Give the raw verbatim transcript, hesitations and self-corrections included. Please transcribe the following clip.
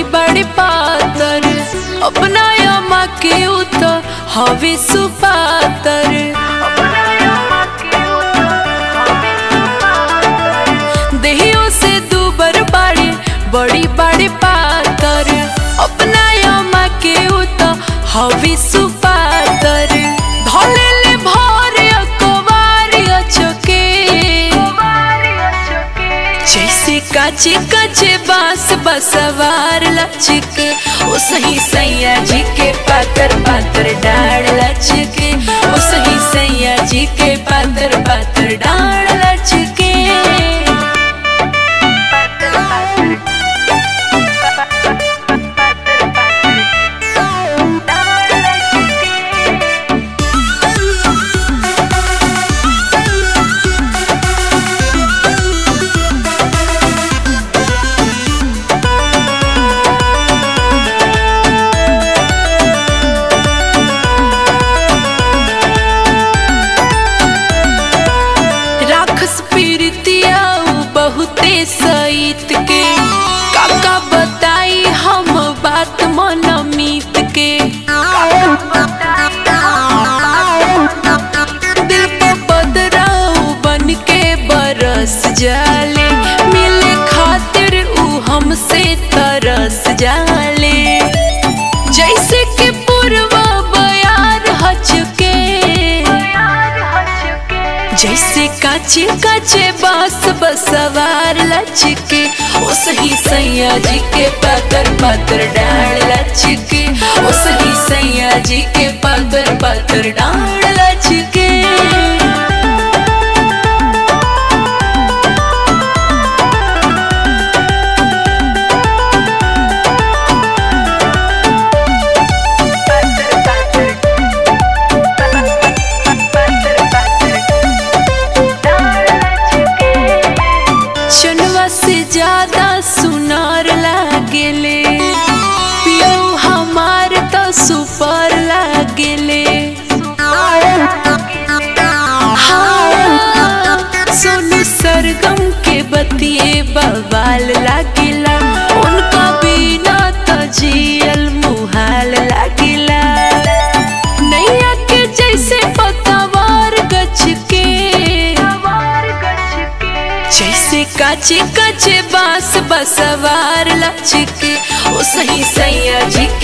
बड़ी पातर अपना अम्मा के उत हवे सुपातर। देहियों से दूबर बाड़ी बड़ी बड़ी पातर अपना अम्मा के उत हवे सुपातर। धोले भर अकवारी अचके जैसे काचे काचे बांस बसवार लचके ओ सही सैया जी के पातर पातर डाढ़ लचके ओ सही सैया जी के पातर पातर डाढ़ लचके। बहुते सईत के काका बताई हम बात मन मीत के। दिल पे बदराऊ बन के बरस जाले मिले खातिर ऊ हमसे तरस जाले। जैसे कि पूर्वा बयार हचके जैसे काचे काचे बांस बसवार लचके ओ सही सैया जी के पातर पातर डाढ़ लचके ओ सही सैया जी के पातर पातर डाढ़ लचके। से ज्यादा सुनार लागेले पियो हमार तो सुपर लागेले। हाँ, सोनू सरगम के बतिए बवाल लागेला उनका बिना तो जियल मुहाल लागेला। नैया के जैसे पतवार गछ के जैसे काचे काचे बांस बसवार लचके ओ सही सैया जी